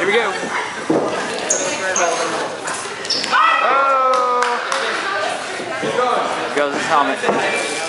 Here we go. Oh! There goes his helmet.